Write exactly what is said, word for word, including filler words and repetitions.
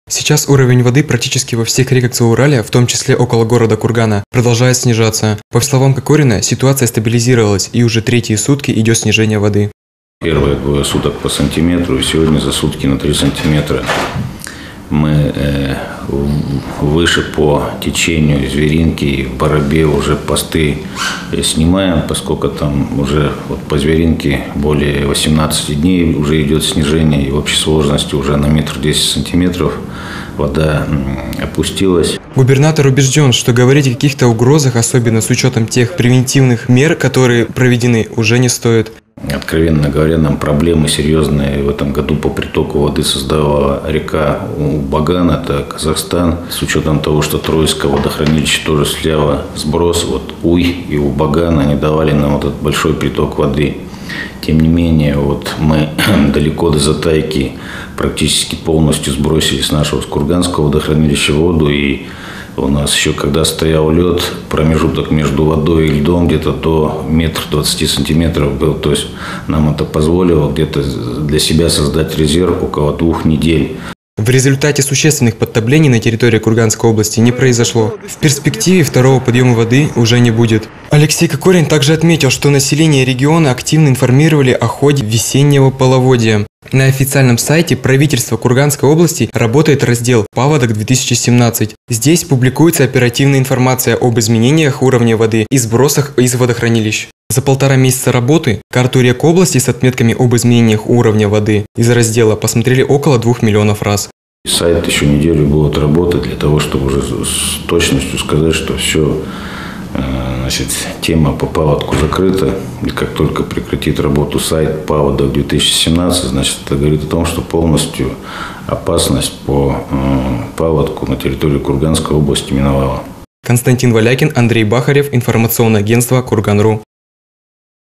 Сейчас уровень воды практически во всех реках Зауралья, в том числе около города Кургана, продолжает снижаться. По словам Кокорина, ситуация стабилизировалась и уже третьи сутки идет снижение воды. Первые двое суток по сантиметру, и сегодня за сутки на три сантиметра. Мы э, выше по течению Зверинки и в Барабе уже посты снимаем, поскольку там уже вот по Зверинке более восемнадцати дней уже идет снижение, и в общей сложности уже на метр десять сантиметров вода опустилась. Губернатор убежден, что говорить о каких-то угрозах, особенно с учетом тех превентивных мер, которые проведены, уже не стоит. Откровенно говоря, нам проблемы серьезные в этом году по притоку воды создавала река Убаган, это Казахстан. С учетом того, что Троицкое водохранилище тоже слева сброс, вот Уй и Убаган, они давали нам вот этот большой приток воды. Тем не менее, вот мы далеко до Затайки практически полностью сбросили с нашего с Курганского водохранилища воду, и у нас еще, когда стоял лед, промежуток между водой и льдом где-то до метра двадцати сантиметров был. То есть нам это позволило где-то для себя создать резерв около двух недель. В результате существенных подтоплений на территории Курганской области не произошло. В перспективе второго подъема воды уже не будет. Алексей Кокорин также отметил, что население региона активно информировали о ходе весеннего половодья. На официальном сайте правительства Курганской области работает раздел «Паводок две тысячи семнадцать». Здесь публикуется оперативная информация об изменениях уровня воды и сбросах из водохранилищ. За полтора месяца работы карту рек области с отметками об изменениях уровня воды из раздела посмотрели около двух миллионов раз. Сайт еще неделю будет работать для того, чтобы уже с точностью сказать, что все, значит, тема по паводку закрыта. И как только прекратит работу сайт «Паводок две тысячи семнадцать», значит, это говорит о том, что полностью опасность по паводку на территории Курганской области миновала. Константин Валякин, Андрей Бахарев, информационное агентство Курган точка ру.